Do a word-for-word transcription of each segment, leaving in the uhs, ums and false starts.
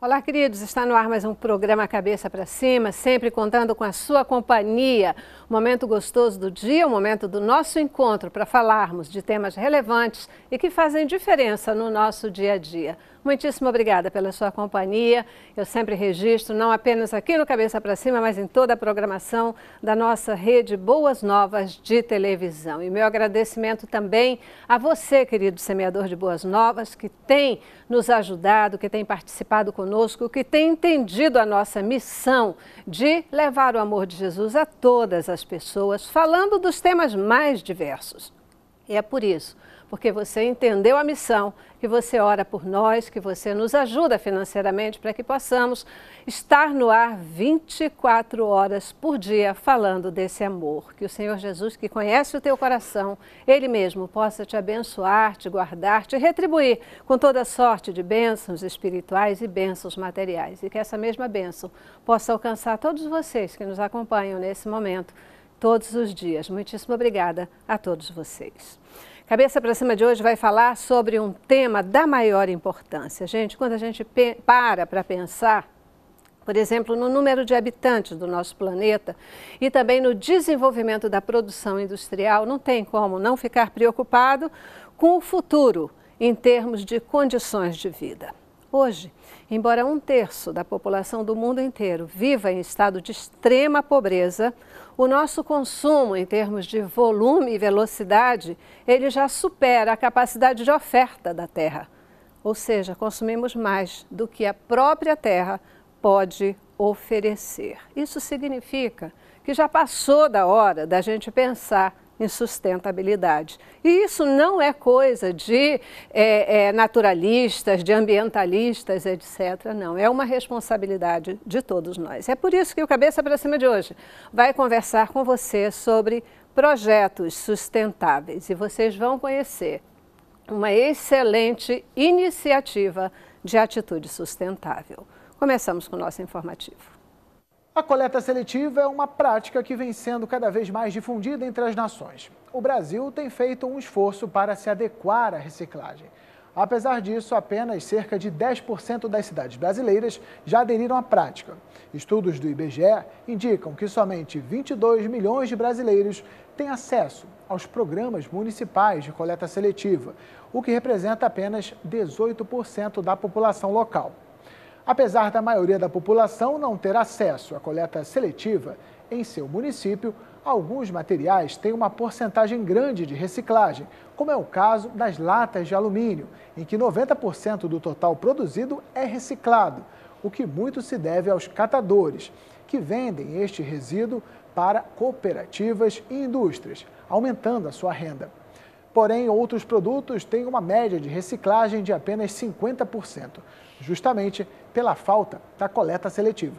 Olá, queridos, está no ar mais um programa Cabeça para Cima, sempre contando com a sua companhia. Um momento gostoso do dia, um momento do nosso encontro para falarmos de temas relevantes e que fazem diferença no nosso dia a dia. Muitíssimo obrigada pela sua companhia. Eu sempre registro, não apenas aqui no Cabeça para Cima, mas em toda a programação da nossa rede Boas Novas de televisão. E meu agradecimento também a você, querido semeador de boas novas, que tem nos ajudado, que tem participado conosco, que tem entendido a nossa missão de levar o amor de Jesus a todas as pessoas, falando dos temas mais diversos. E é por isso, porque você entendeu a missão, que você ora por nós, que você nos ajuda financeiramente para que possamos estar no ar vinte e quatro horas por dia falando desse amor. Que o Senhor Jesus, que conhece o teu coração, Ele mesmo possa te abençoar, te guardar, te retribuir com toda sorte de bênçãos espirituais e bênçãos materiais. E que essa mesma bênção possa alcançar todos vocês que nos acompanham nesse momento, todos os dias. Muitíssimo obrigada a todos vocês. Cabeça para Cima de hoje vai falar sobre um tema da maior importância. Gente, quando a gente para para pensar, por exemplo, no número de habitantes do nosso planeta e também no desenvolvimento da produção industrial, não tem como não ficar preocupado com o futuro em termos de condições de vida. Hoje, embora um terço da população do mundo inteiro viva em estado de extrema pobreza, o nosso consumo em termos de volume e velocidade, ele já supera a capacidade de oferta da Terra. Ou seja, consumimos mais do que a própria Terra pode oferecer. Isso significa que já passou da hora da gente pensar em sustentabilidade. E isso não é coisa de é, é, naturalistas, de ambientalistas, etcétera. Não, é uma responsabilidade de todos nós. É por isso que o Cabeça para Cima de hoje vai conversar com você sobre projetos sustentáveis. E vocês vão conhecer uma excelente iniciativa de atitude sustentável. Começamos com o nosso informativo. A coleta seletiva é uma prática que vem sendo cada vez mais difundida entre as nações. O Brasil tem feito um esforço para se adequar à reciclagem. Apesar disso, apenas cerca de dez por cento das cidades brasileiras já aderiram à prática. Estudos do I B G E indicam que somente vinte e dois milhões de brasileiros têm acesso aos programas municipais de coleta seletiva, o que representa apenas dezoito por cento da população local. Apesar da maioria da população não ter acesso à coleta seletiva em seu município, alguns materiais têm uma porcentagem grande de reciclagem, como é o caso das latas de alumínio, em que noventa por cento do total produzido é reciclado, o que muito se deve aos catadores, que vendem este resíduo para cooperativas e indústrias, aumentando a sua renda. Porém, outros produtos têm uma média de reciclagem de apenas cinquenta por cento, justamente pela falta da coleta seletiva.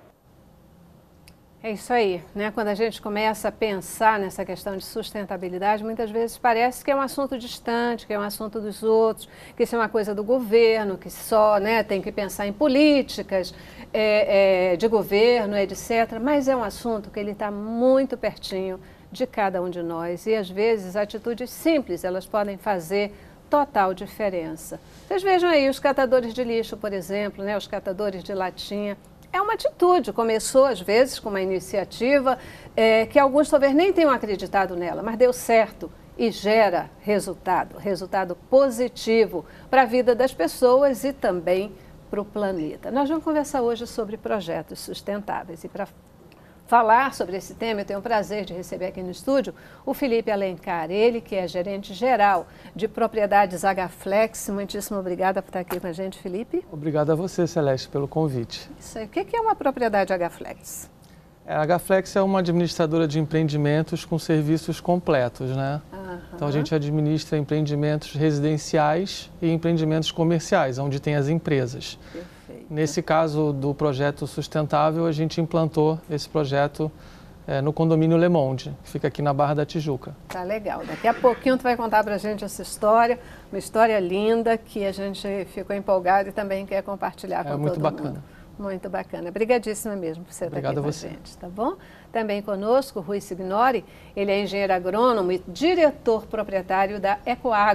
É isso aí, né? Quando a gente começa a pensar nessa questão de sustentabilidade, muitas vezes parece que é um assunto distante, que é um assunto dos outros, que isso é uma coisa do governo, que só, né, tem que pensar em políticas é, é, de governo, etcétera. Mas é um assunto que ele está muito pertinho de cada um de nós e às vezes atitudes simples elas podem fazer total diferença. Vocês vejam aí os catadores de lixo, por exemplo, né, os catadores de latinha. É uma atitude, começou às vezes com uma iniciativa é, que alguns talvez nem tenham acreditado nela, mas deu certo e gera resultado, resultado positivo para a vida das pessoas e também para o planeta. Nós vamos conversar hoje sobre projetos sustentáveis e para falar sobre esse tema, eu tenho o prazer de receber aqui no estúdio o Felipe Alencar, ele que é gerente geral de propriedades H-Flex. Muitíssimo obrigada por estar aqui com a gente, Felipe. Obrigado a você, Celeste, pelo convite. Isso aí. O que é uma propriedade H-Flex? A H-Flex é uma administradora de empreendimentos com serviços completos, né? Uhum. Então a gente administra empreendimentos residenciais e empreendimentos comerciais, onde tem as empresas. Perfeito. Nesse caso do projeto sustentável, a gente implantou esse projeto é, no condomínio Le Monde, que fica aqui na Barra da Tijuca. Tá legal. Daqui a pouquinho tu vai contar pra gente essa história, uma história linda que a gente ficou empolgado e também quer compartilhar com todo mundo. É muito bacana. Muito bacana. Obrigadíssima mesmo por você estar aqui com a você. gente, tá bom? Também conosco, Rui Signori, ele é engenheiro agrônomo e diretor proprietário da Ecoagro,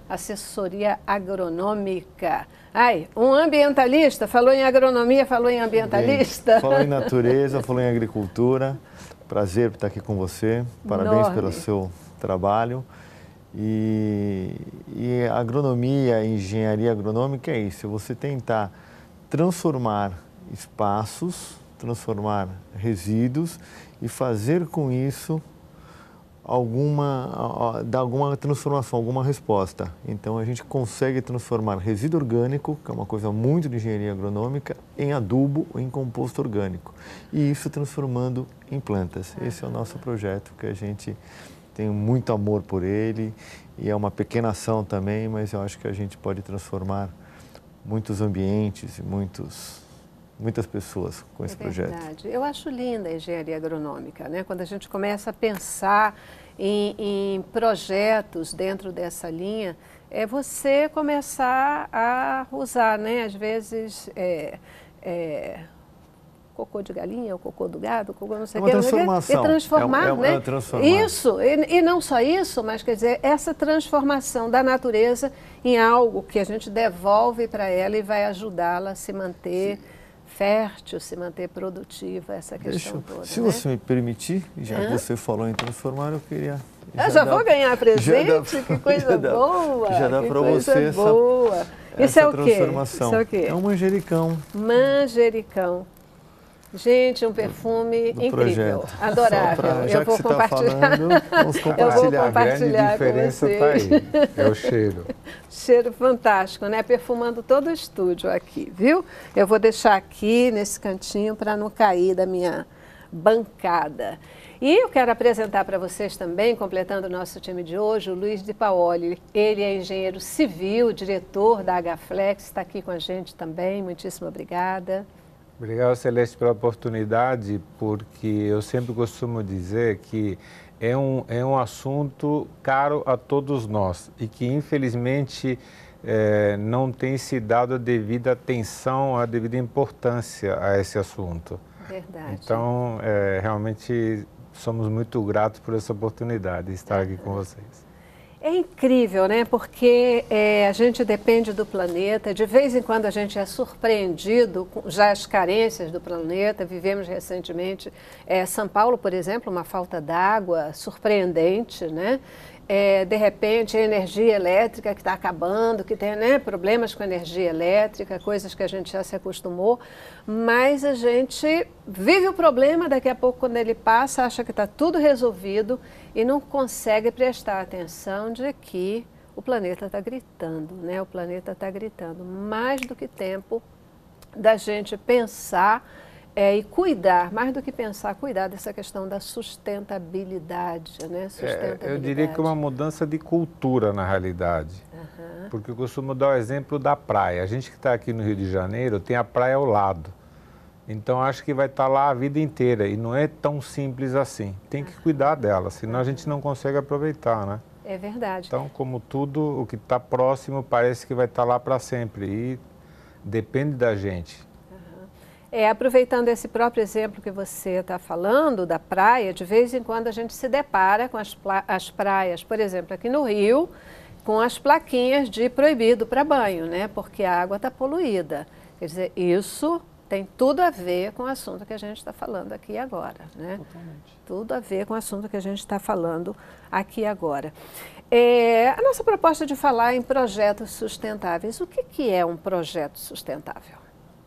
assessoria agronômica. Ai, um ambientalista, falou em agronomia, falou em ambientalista. Bem, falou em natureza, falou em agricultura. Prazer estar aqui com você. Parabéns Enorme. pelo seu trabalho. E, e agronomia, engenharia agronômica é isso, é você tentar transformar espaços, transformar resíduos e fazer com isso alguma, dar alguma transformação, alguma resposta. Então a gente consegue transformar resíduo orgânico, que é uma coisa muito de engenharia agronômica, em adubo ou em composto orgânico. E isso transformando em plantas. Esse é o nosso projeto, que a gente tenho muito amor por ele e é uma pequena ação também, mas eu acho que a gente pode transformar muitos ambientes e muitos, muitas pessoas com esse é projeto. Verdade. Eu acho linda a engenharia agronômica, né? Quando a gente começa a pensar em, em projetos dentro dessa linha, é você começar a usar, né? Às vezes, é, é, cocô de galinha, o cocô do gado, o cocô não sei o que. É uma transformação. E transformar, é, é, né? É transformar. Isso, e, e não só isso, mas quer dizer, essa transformação da natureza em algo que a gente devolve para ela e vai ajudá-la a se manter Sim. fértil, se manter produtiva, essa questão Deixa, toda. Se né? você me permitir, já Hã? que você falou em transformar, eu queria... Já eu já dá, vou ganhar presente? Dá, que coisa dá, boa! Já dá para você essa, boa. essa Isso é o quê? transformação. Isso é o quê? É um manjericão. Manjericão. Gente, um perfume do incrível, projeto. adorável. Pra, já eu vou que compartilhar. Tá falando, vamos compartilhar. Eu vou compartilhar a grande diferença com você. Tá aí, é o cheiro. Cheiro fantástico, né? Perfumando todo o estúdio aqui, viu? Eu vou deixar aqui nesse cantinho para não cair da minha bancada. E eu quero apresentar para vocês também, completando o nosso time de hoje, o Luiz de Paoli. Ele é engenheiro civil, diretor da Agaflex, está aqui com a gente também. Muitíssimo obrigada. Obrigado, Celeste, pela oportunidade, porque eu sempre costumo dizer que é um, é um assunto caro a todos nós e que, infelizmente, é, não tem se dado a devida atenção, a devida importância a esse assunto. Verdade. Então, é, realmente, somos muito gratos por essa oportunidade de estar aqui com vocês. É incrível, né? Porque é, a gente depende do planeta, de vez em quando a gente é surpreendido com já as carências do planeta. Vivemos recentemente, é, São Paulo, por exemplo, uma falta d'água surpreendente, né? É, de repente, a energia elétrica que está acabando, que tem né, problemas com a energia elétrica, coisas que a gente já se acostumou, mas a gente vive o problema, daqui a pouco, quando ele passa, acha que está tudo resolvido e não consegue prestar atenção de que o planeta está gritando, né? O planeta está gritando. Mais do que tempo da gente pensar É, e cuidar, mais do que pensar, cuidar dessa questão da sustentabilidade, né? Sustentabilidade. É, eu diria que é uma mudança de cultura, na realidade. Uhum. Porque eu costumo dar o exemplo da praia. A gente que está aqui no Rio de Janeiro tem a praia ao lado. Então, acho que vai estar lá a vida inteira. E não é tão simples assim. Tem que cuidar dela, senão uhum. a gente não consegue aproveitar, né? É verdade. Então, como tudo, o que está próximo parece que vai estar lá para sempre. E depende da gente. É, aproveitando esse próprio exemplo que você está falando, da praia, de vez em quando a gente se depara com as, as praias, por exemplo, aqui no Rio, com as plaquinhas de proibido para banho, né? Porque a água está poluída. Quer dizer, isso tem tudo a ver com o assunto que a gente está falando aqui agora, né? Totalmente. Tudo a ver com o assunto que a gente está falando aqui agora. É, a nossa proposta de falar em projetos sustentáveis, o que, que é um projeto sustentável?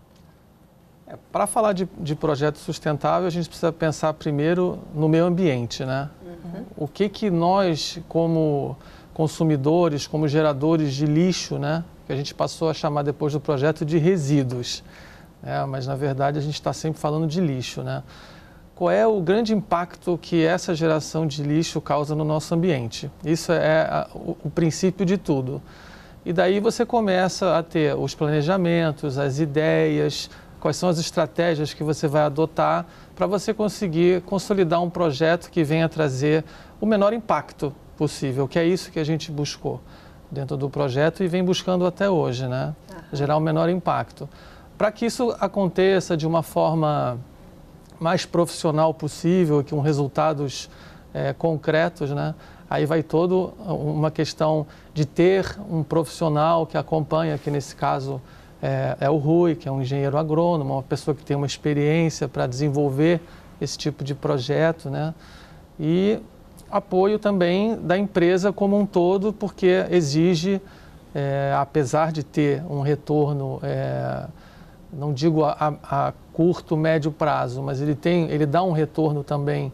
É, para falar de, de projeto sustentável, a gente precisa pensar primeiro no meio ambiente, né? Uhum. O que que nós, como consumidores, como geradores de lixo, né? Que a gente passou a chamar depois do projeto de resíduos, né? Mas na verdade a gente está sempre falando de lixo, né? Qual é o grande impacto que essa geração de lixo causa no nosso ambiente? Isso é a, o, o princípio de tudo. E daí você começa a ter os planejamentos, as ideias, quais são as estratégias que você vai adotar para você conseguir consolidar um projeto que venha trazer o menor impacto possível, que é isso que a gente buscou dentro do projeto e vem buscando até hoje, né? Uhum. Gerar o menor impacto. Para que isso aconteça de uma forma mais profissional possível, com resultados é, concretos, né? Aí vai toda uma questão de ter um profissional que acompanha, que nesse caso é, é o Rui, que é um engenheiro agrônomo, uma pessoa que tem uma experiência para desenvolver esse tipo de projeto, né? E apoio também da empresa como um todo, porque exige, é, apesar de ter um retorno, é, não digo a, a curto, médio prazo, mas ele, tem, ele dá um retorno também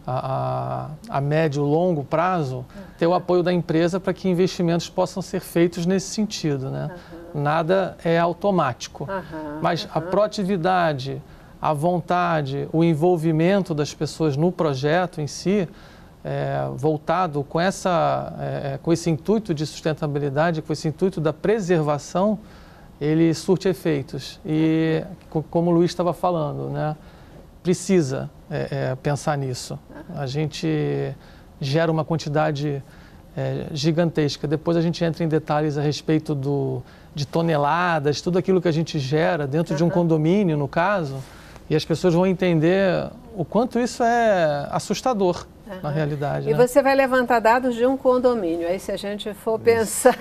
a, a, a médio e longo prazo, uhum. ter o apoio da empresa para que investimentos possam ser feitos nesse sentido, né? Uhum. Nada é automático, uhum. mas uhum. a proatividade, a vontade, o envolvimento das pessoas no projeto em si, é, voltado com, essa, é, com esse intuito de sustentabilidade, com esse intuito da preservação, ele surte efeitos. E, como o Luiz estava falando, né, precisa é, é, pensar nisso. A gente gera uma quantidade é, gigantesca. Depois a gente entra em detalhes a respeito do, de toneladas, tudo aquilo que a gente gera dentro uhum. de um condomínio, no caso, e as pessoas vão entender o quanto isso é assustador. Uhum. Na realidade. E né? Você vai levantar dados de um condomínio. Aí se a gente for pensar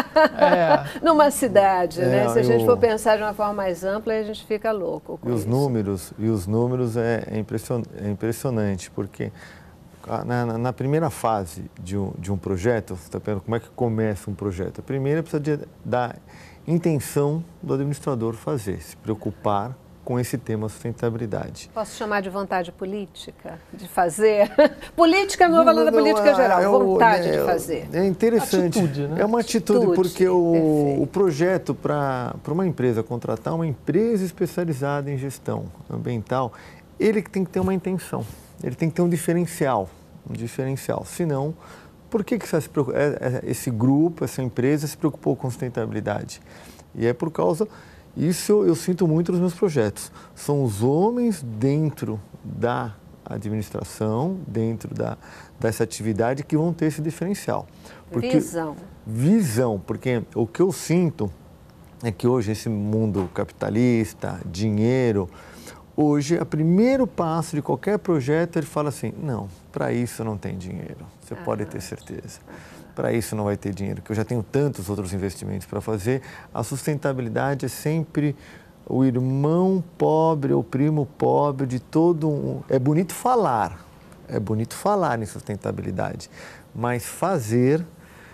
é. numa cidade, é, né? Se a gente eu... for pensar de uma forma mais ampla, a gente fica louco com e os isso. números E os números é, é, impression, é impressionante, porque na, na, na primeira fase de um, de um projeto, você está pensando como é que começa um projeto? A primeira precisa de, da intenção do administrador fazer, se preocupar com esse tema sustentabilidade. Posso chamar de vontade política de fazer? Política não é valor da política é, geral, é, vontade é, de fazer. É interessante. Atitude, né? É uma atitude, atitude porque o, o projeto para uma empresa contratar uma empresa especializada em gestão ambiental, ele tem que ter uma intenção, ele tem que ter um diferencial, um diferencial. Senão, por que, que esse grupo, essa empresa se preocupou com sustentabilidade? E é por causa... Isso eu, eu sinto muito nos meus projetos. São os homens dentro da administração, dentro da, dessa atividade que vão ter esse diferencial. Porque, visão. Visão, porque o que eu sinto é que hoje esse mundo capitalista, dinheiro, hoje o primeiro passo de qualquer projeto ele fala assim, não, para isso não tem dinheiro, você ah, pode ter certeza. Para isso não vai ter dinheiro, porque eu já tenho tantos outros investimentos para fazer. A sustentabilidade é sempre o irmão pobre, o primo pobre de todo um... É bonito falar, é bonito falar em sustentabilidade, mas fazer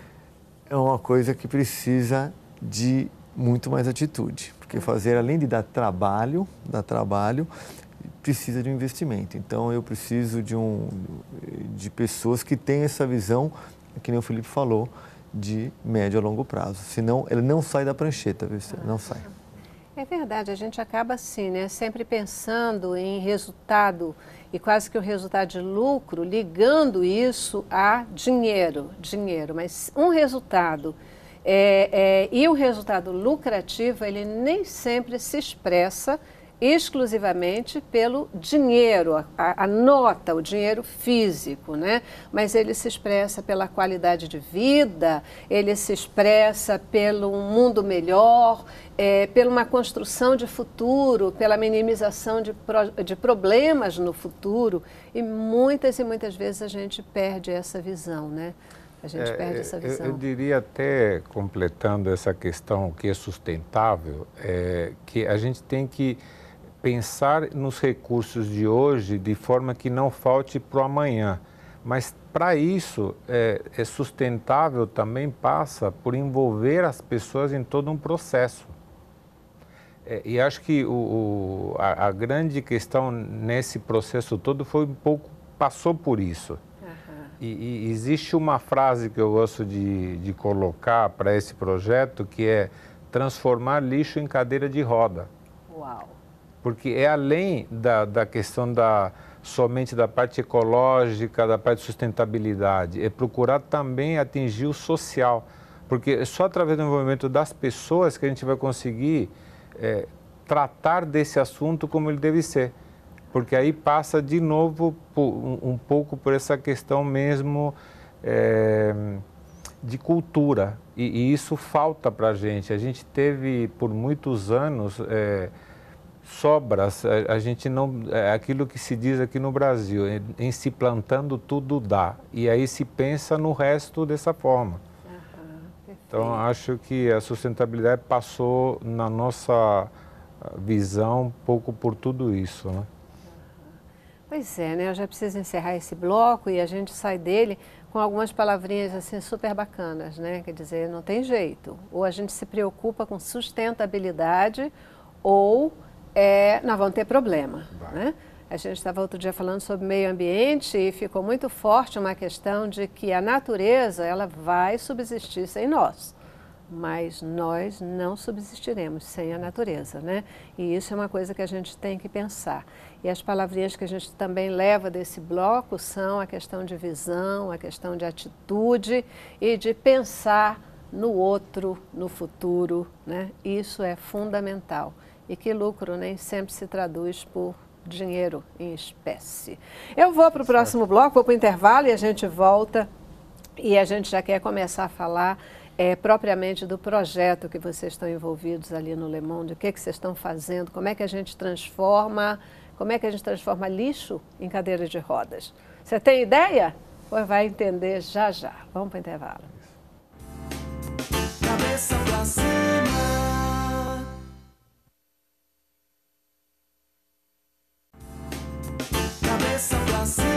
é uma coisa que precisa de muito mais atitude, porque fazer, além de dar trabalho, dar trabalho, precisa de um investimento. Então, eu preciso de, um, de pessoas que tenham essa visão, que nem o Felipe falou, de médio a longo prazo. Senão, ele não sai da prancheta, não sai. É verdade, a gente acaba assim, né? Sempre pensando em resultado e quase que o resultado de lucro, ligando isso a dinheiro, dinheiro. Mas um resultado é, é, e o resultado lucrativo, ele nem sempre se expressa exclusivamente pelo dinheiro, a, a nota, o dinheiro físico, né? Mas ele se expressa pela qualidade de vida, ele se expressa pelo um mundo melhor, é, pela uma construção de futuro, pela minimização de, pro, de problemas no futuro, e muitas e muitas vezes a gente perde essa visão, né? A gente é, perde essa visão. Eu, eu diria até, completando essa questão que é sustentável, é, que a gente tem que pensar nos recursos de hoje de forma que não falte para o amanhã. Mas, para isso, é, é sustentável também passa por envolver as pessoas em todo um processo. É, e acho que o, o, a, a grande questão nesse processo todo foi um pouco, passou por isso. Uhum. E, e existe uma frase que eu gosto de, de colocar para esse projeto, que é transformar lixo em cadeira de roda. Uau! Porque é além da, da questão da, somente da parte ecológica, da parte de sustentabilidade, é procurar também atingir o social, porque é só através do envolvimento das pessoas que a gente vai conseguir é, tratar desse assunto como ele deve ser, porque aí passa de novo por, um, um pouco por essa questão mesmo é, de cultura, e, e isso falta para a gente. A gente teve por muitos anos... É, sobras, a, a gente não, é aquilo que se diz aqui no Brasil, em, em se plantando tudo dá, e aí se pensa no resto dessa forma. Uhum, então, acho que a sustentabilidade passou na nossa visão um pouco por tudo isso, né? Pois é, né? Eu já preciso encerrar esse bloco e a gente sai dele com algumas palavrinhas assim super bacanas, né? Quer dizer, não tem jeito. Ou a gente se preocupa com sustentabilidade ou é, nós vamos ter problema, né? A gente estava outro dia falando sobre meio ambiente e ficou muito forte uma questão de que a natureza ela vai subsistir sem nós. Mas nós não subsistiremos sem a natureza, né? E isso é uma coisa que a gente tem que pensar. E as palavrinhas que a gente também leva desse bloco são a questão de visão, a questão de atitude e de pensar no outro, no futuro, né? Isso é fundamental. E que lucro nem sempre se traduz por dinheiro em espécie. Eu vou para o próximo bloco, vou para o intervalo e a gente volta e a gente já quer começar a falar É, propriamente do projeto que vocês estão envolvidos ali no Le Monde, o que, que vocês estão fazendo, como é que a gente transforma, como é que a gente transforma lixo em cadeira de rodas. Você tem ideia? Pois vai entender já já. Vamos para o intervalo. Cabeça pra cima. Cabeça pra cima.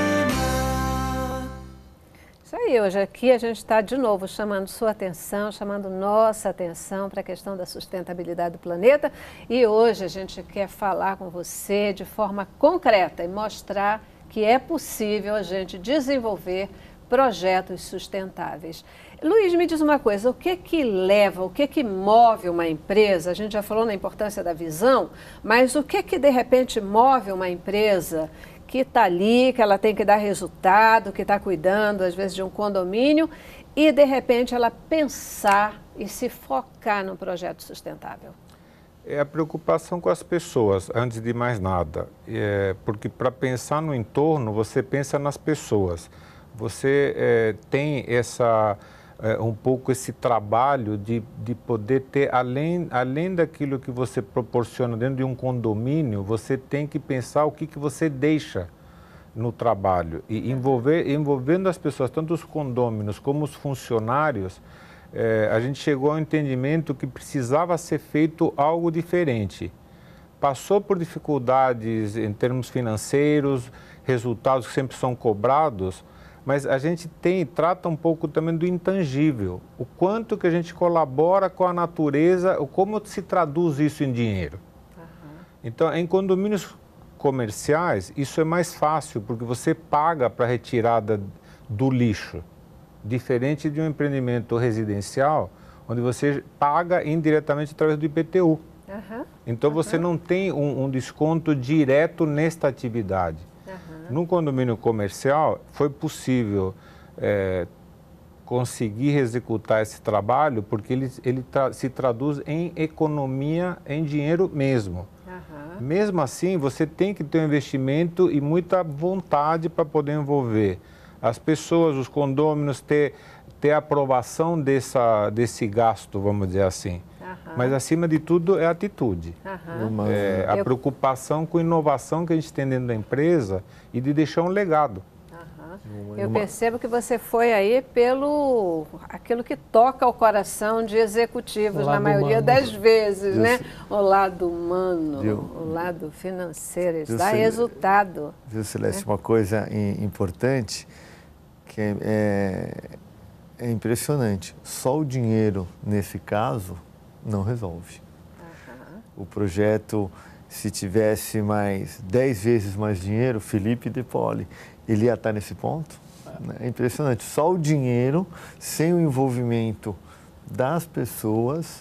Isso aí, hoje aqui a gente está de novo chamando sua atenção, chamando nossa atenção para a questão da sustentabilidade do planeta e hoje a gente quer falar com você de forma concreta e mostrar que é possível a gente desenvolver projetos sustentáveis. Luiz, me diz uma coisa, o que que leva, o que que move uma empresa? A gente já falou na importância da visão, mas o que que de repente move uma empresa que está ali, que ela tem que dar resultado, que está cuidando, às vezes, de um condomínio, e, de repente, ela pensar e se focar num projeto sustentável? É a preocupação com as pessoas, antes de mais nada. É, porque para pensar no entorno, você pensa nas pessoas. Você é, tem essa... É, um pouco esse trabalho de, de poder ter, além, além daquilo que você proporciona dentro de um condomínio, você tem que pensar o que, que você deixa no trabalho. E envolver, envolvendo as pessoas, tanto os condôminos como os funcionários, é, a gente chegou ao entendimento que precisava ser feito algo diferente. Passou por dificuldades em termos financeiros, resultados que sempre são cobrados, mas a gente tem, trata um pouco também do intangível, o quanto que a gente colabora com a natureza, como se traduz isso em dinheiro. Uhum. Então, em condomínios comerciais, isso é mais fácil, porque você paga para a retirada do lixo, diferente de um empreendimento residencial, onde você paga indiretamente através do I P T U. Uhum. Então, uhum. você não tem um, um desconto direto nesta atividade. No condomínio comercial, foi possível é, conseguir executar esse trabalho porque ele, ele tra se traduz em economia, em dinheiro mesmo. Uhum. Mesmo assim, você tem que ter um investimento e muita vontade para poder envolver as pessoas, os condôminos, ter, ter aprovação dessa, desse gasto, vamos dizer assim. Uhum. Mas, acima de tudo, é a atitude. Uhum. É, a Eu... preocupação com inovação que a gente tem dentro da empresa e de deixar um legado. Uhum. Eu percebo que você foi aí pelo aquilo que toca ao coração de executivos, na maioria humano. das vezes, Deus. né? O lado humano, Deus. o lado financeiro, isso Deus dá Cel... resultado. Viu, Celeste, né? Uma coisa importante que é, é, é impressionante. Só o dinheiro, nesse caso, não resolve. Uhum. O projeto, se tivesse mais dez vezes mais dinheiro, Felipe De Poli, ele ia estar nesse ponto. É impressionante. Só o dinheiro, sem o envolvimento das pessoas,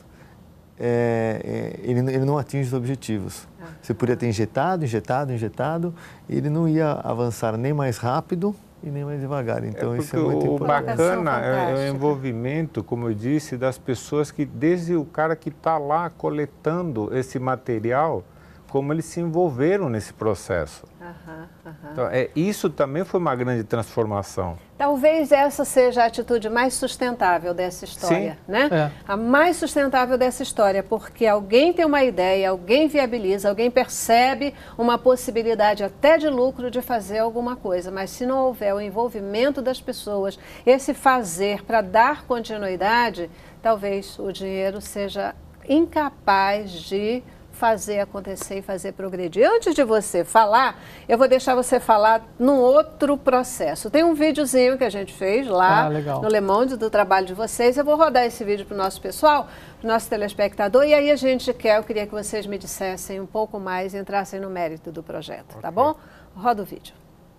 é, é, ele, ele não atinge os objetivos. Uhum. Você poderia ter injetado, injetado, injetado, ele não ia avançar nem mais rápido e nem mais devagar. Então, é isso é muito o importante. O bacana é, é o envolvimento, como eu disse, das pessoas que, desde o cara que está lá coletando esse material, como eles se envolveram nesse processo. Aham, aham. Então, é, isso também foi uma grande transformação. Talvez essa seja a atitude mais sustentável dessa história, Sim. né? É. A mais sustentável dessa história, porque alguém tem uma ideia, alguém viabiliza, alguém percebe uma possibilidade até de lucro de fazer alguma coisa, mas se não houver o envolvimento das pessoas, esse fazer para dar continuidade, talvez o dinheiro seja incapaz de fazer acontecer e fazer progredir. Antes de você falar, eu vou deixar você falar num outro processo. Tem um videozinho que a gente fez lá ah, legal. no Le Monde do trabalho de vocês. Eu vou rodar esse vídeo para o nosso pessoal, para o nosso telespectador, e aí a gente quer, eu queria que vocês me dissessem um pouco mais e entrassem no mérito do projeto, okay. Tá bom? Roda o vídeo.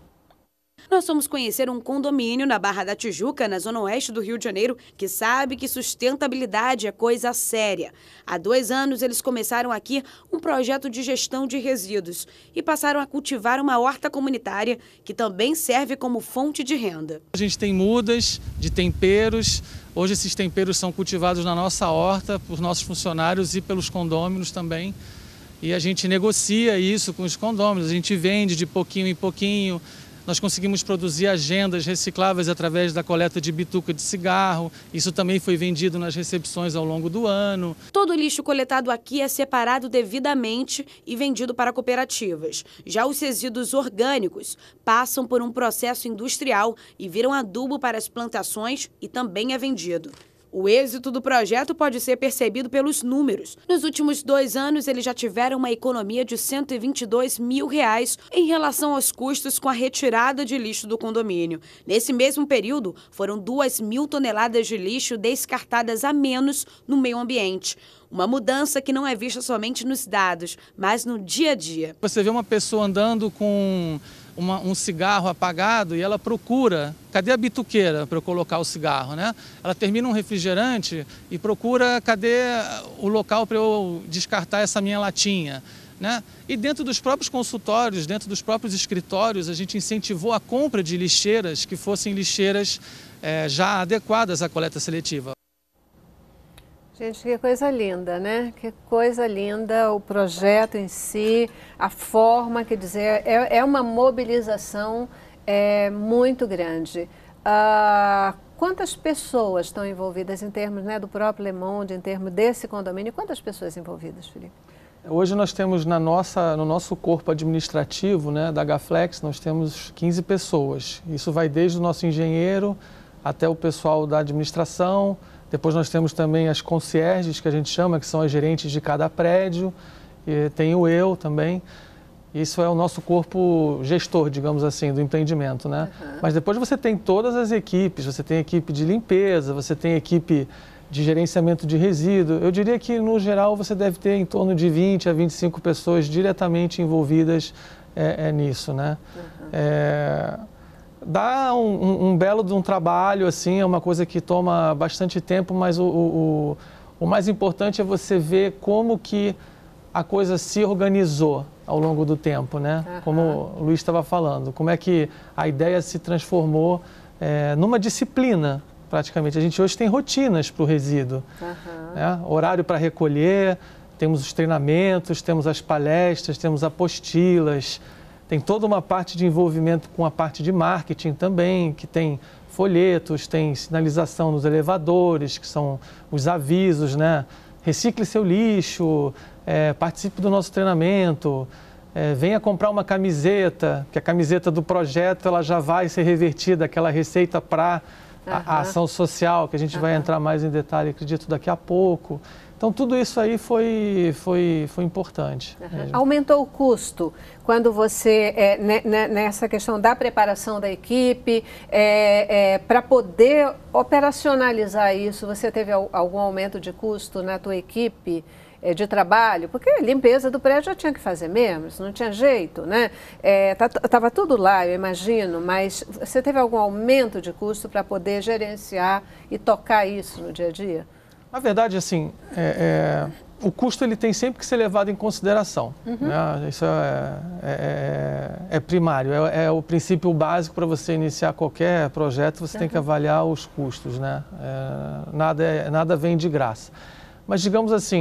Nós fomos conhecer um condomínio na Barra da Tijuca, na zona oeste do Rio de Janeiro, que sabe que sustentabilidade é coisa séria. Há dois anos, eles começaram aqui um projeto de gestão de resíduos e passaram a cultivar uma horta comunitária que também serve como fonte de renda. A gente tem mudas de temperos. Hoje esses temperos são cultivados na nossa horta por nossos funcionários e pelos condôminos também. E a gente negocia isso com os condôminos, a gente vende de pouquinho em pouquinho. Nós conseguimos produzir agendas recicláveis através da coleta de bituca de cigarro. Isso também foi vendido nas recepções ao longo do ano. Todo o lixo coletado aqui é separado devidamente e vendido para cooperativas. Já os resíduos orgânicos passam por um processo industrial e viram adubo para as plantações e também é vendido. O êxito do projeto pode ser percebido pelos números. Nos últimos dois anos, eles já tiveram uma economia de cento e vinte e dois mil reais em relação aos custos com a retirada de lixo do condomínio. Nesse mesmo período, foram duas mil toneladas de lixo descartadas a menos no meio ambiente. Uma mudança que não é vista somente nos dados, mas no dia a dia. Você vê uma pessoa andando com uma, um cigarro apagado e ela procura, cadê a bituqueira para eu colocar o cigarro, né? Ela termina um refrigerante e procura, cadê o local para eu descartar essa minha latinha, né? E dentro dos próprios consultórios, dentro dos próprios escritórios, a gente incentivou a compra de lixeiras que fossem lixeiras é, já adequadas à coleta seletiva. Gente, que coisa linda, né? Que coisa linda o projeto em si, a forma, quer dizer, é, é uma mobilização é, muito grande. Ah, quantas pessoas estão envolvidas em termos, né, do próprio Le Monde, em termos desse condomínio? Quantas pessoas envolvidas, Felipe? Hoje nós temos na nossa, no nosso corpo administrativo, né, da Gaflex, nós temos quinze pessoas. Isso vai desde o nosso engenheiro até o pessoal da administração. Depois nós temos também as concierges, que a gente chama, que são as gerentes de cada prédio. E tem o eu também. Isso é o nosso corpo gestor, digamos assim, do empreendimento, né? Uhum. Mas depois você tem todas as equipes. Você tem equipe de limpeza, você tem equipe de gerenciamento de resíduo. Eu diria que, no geral, você deve ter em torno de vinte a vinte e cinco pessoas diretamente envolvidas é, é, nisso, né? Uhum. É... Dá um, um, um belo de um trabalho, assim, é uma coisa que toma bastante tempo, mas o, o, o mais importante é você ver como que a coisa se organizou ao longo do tempo, né? Uhum. Como o Luiz estava falando, como é que a ideia se transformou é, numa disciplina, praticamente. A gente hoje tem rotinas para o resíduo, uhum. né? Horário para recolher, temos os treinamentos, temos as palestras, temos apostilas. Tem toda uma parte de envolvimento com a parte de marketing também, que tem folhetos, tem sinalização nos elevadores, que são os avisos, né? Recicle seu lixo, é, participe do nosso treinamento, é, venha comprar uma camiseta, que a camiseta do projeto ela já vai ser revertida, aquela receita para a, a ação social, que a gente uhum. vai entrar mais em detalhe, acredito, daqui a pouco. Então, tudo isso aí foi, foi, foi importante. Uhum. Aumentou o custo quando você, é, né, nessa questão da preparação da equipe, é, é, para poder operacionalizar isso, você teve algum aumento de custo na tua equipe é, de trabalho? Porque a limpeza do prédio já tinha que fazer mesmo, isso não tinha jeito, né? Estava é, tudo lá, eu imagino, mas você teve algum aumento de custo para poder gerenciar e tocar isso no dia a dia? Na verdade, assim, é, é, o custo ele tem sempre que ser levado em consideração. Uhum. Né? Isso é, é, é primário, é, é o princípio básico para você iniciar qualquer projeto, você uhum. tem que avaliar os custos, né? É, nada, é, nada vem de graça. Mas, digamos assim,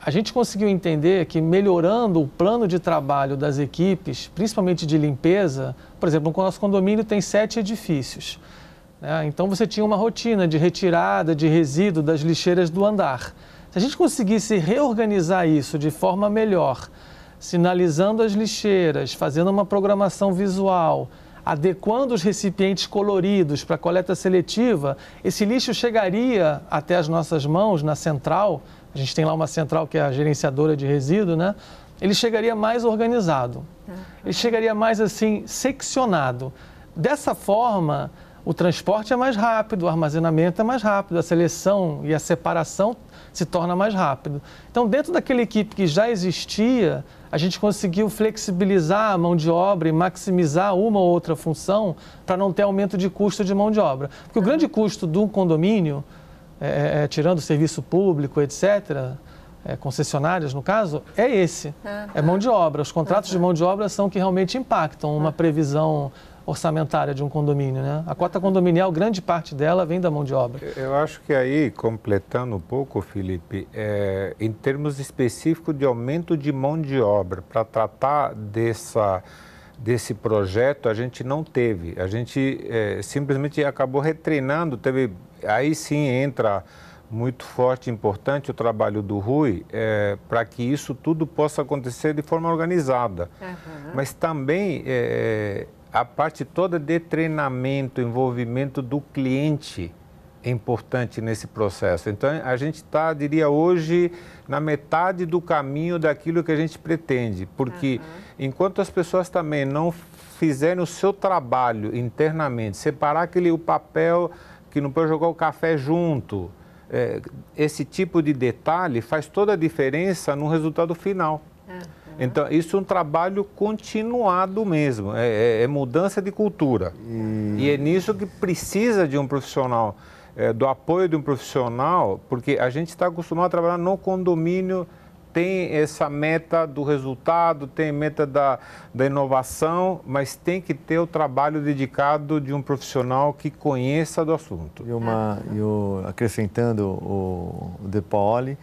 a gente conseguiu entender que melhorando o plano de trabalho das equipes, principalmente de limpeza, por exemplo, o nosso condomínio tem sete edifícios, né? Então você tinha uma rotina de retirada de resíduo das lixeiras do andar. Se a gente conseguisse reorganizar isso de forma melhor, sinalizando as lixeiras, fazendo uma programação visual, adequando os recipientes coloridos para coleta seletiva, esse lixo chegaria até as nossas mãos na central. A gente tem lá uma central que é a gerenciadora de resíduo, né? Ele chegaria mais organizado, ele chegaria mais assim, seccionado. Dessa forma, o transporte é mais rápido, o armazenamento é mais rápido, a seleção e a separação se torna mais rápido. Então, dentro daquela equipe que já existia, a gente conseguiu flexibilizar a mão de obra e maximizar uma ou outra função para não ter aumento de custo de mão de obra. Porque o grande custo de um condomínio, é, é, tirando o serviço público, etcétera, é, concessionárias no caso, é esse, uhum. é mão de obra. Os contratos uhum. de mão de obra são que realmente impactam uma previsão orçamentária de um condomínio, né? A cota condominial, grande parte dela vem da mão de obra. Eu acho que aí, completando um pouco, Felipe, é, em termos específicos de aumento de mão de obra, para tratar dessa, desse projeto, a gente não teve. A gente é, simplesmente acabou retreinando, teve, aí sim entra muito forte e importante o trabalho do Rui, é, para que isso tudo possa acontecer de forma organizada. Uhum. Mas também é, a parte toda de treinamento, envolvimento do cliente é importante nesse processo. Então, a gente está, diria, hoje na metade do caminho daquilo que a gente pretende, porque uhum. enquanto as pessoas também não fizerem o seu trabalho internamente, separar aquele o papel que não pode jogar o café junto, é, esse tipo de detalhe faz toda a diferença no resultado final. Uhum. Então, isso é um trabalho continuado mesmo, é, é, é mudança de cultura. E... e é nisso que precisa de um profissional, é, do apoio de um profissional, porque a gente está acostumado a trabalhar no condomínio, tem essa meta do resultado, tem meta da, da inovação, mas tem que ter o trabalho dedicado de um profissional que conheça do assunto. E uma, eu, acrescentando o, o De Paoli,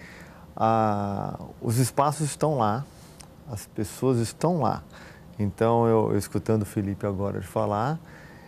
a, os espaços estão lá, as pessoas estão lá. Então, eu, eu escutando o Felipe agora de falar,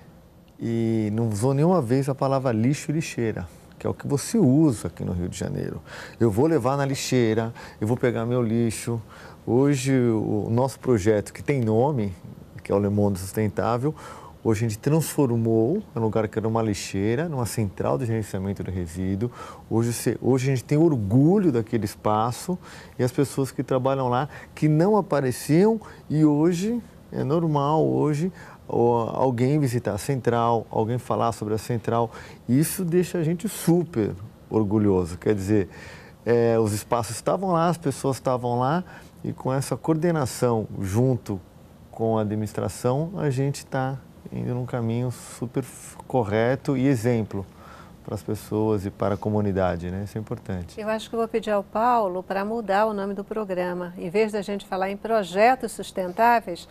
e não usou nenhuma vez a palavra lixo e lixeira, que é o que você usa aqui no Rio de Janeiro. Eu vou levar na lixeira, eu vou pegar meu lixo. Hoje, o nosso projeto, que tem nome, que é o Le Monde Sustentável, hoje a gente transformou um lugar que era uma lixeira, numa central de gerenciamento de resíduo. Hoje, hoje a gente tem orgulho daquele espaço e as pessoas que trabalham lá, que não apareciam, e hoje é normal, hoje, alguém visitar a central, alguém falar sobre a central. Isso deixa a gente super orgulhoso. Quer dizer, é, os espaços estavam lá, as pessoas estavam lá, e com essa coordenação junto com a administração, a gente está indo num caminho super correto e exemplo para as pessoas e para a comunidade, né? Isso é importante. Eu acho que eu vou pedir ao Paulo para mudar o nome do programa. Em vez da gente falar em projetos sustentáveis,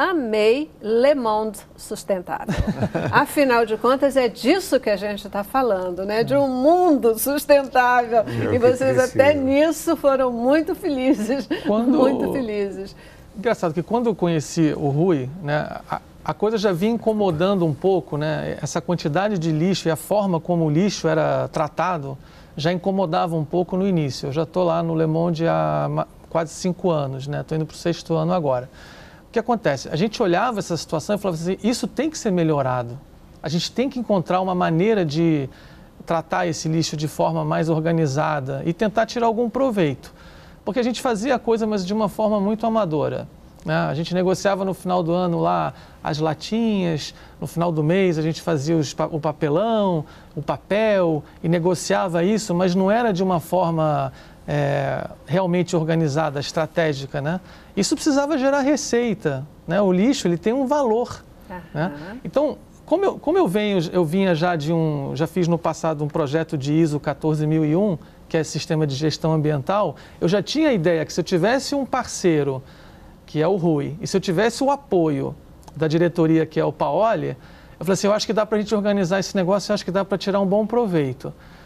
amei Le Monde Sustentável. Afinal de contas, é disso que a gente está falando, né? De um mundo sustentável. É, e vocês até nisso foram muito felizes, quando... muito felizes. Engraçado que quando eu conheci o Rui, né, a, a coisa já vinha incomodando um pouco, né? Essa quantidade de lixo e a forma como o lixo era tratado já incomodava um pouco no início. Eu já estou lá no Le Monde há quase cinco anos, né? Estou indo para o sexto ano agora. O que acontece? A gente olhava essa situação e falava assim, isso tem que ser melhorado. A gente tem que encontrar uma maneira de tratar esse lixo de forma mais organizada e tentar tirar algum proveito. Porque a gente fazia a coisa, mas de uma forma muito amadora, né? A gente negociava no final do ano lá as latinhas, no final do mês a gente fazia os, o papelão, o papel e negociava isso, mas não era de uma forma é, realmente organizada, estratégica, né? Isso precisava gerar receita, né? O lixo, ele tem um valor, uhum. né? Então, como eu, como eu venho, eu vinha já de um, já fiz no passado um projeto de I S O quatorze mil e um, que é Sistema de Gestão Ambiental, eu já tinha a ideia que se eu tivesse um parceiro, que é o Rui, e se eu tivesse o apoio da diretoria, que é o Paoli, eu falei assim, eu acho que dá para a gente organizar esse negócio, eu acho que dá para tirar um bom proveito.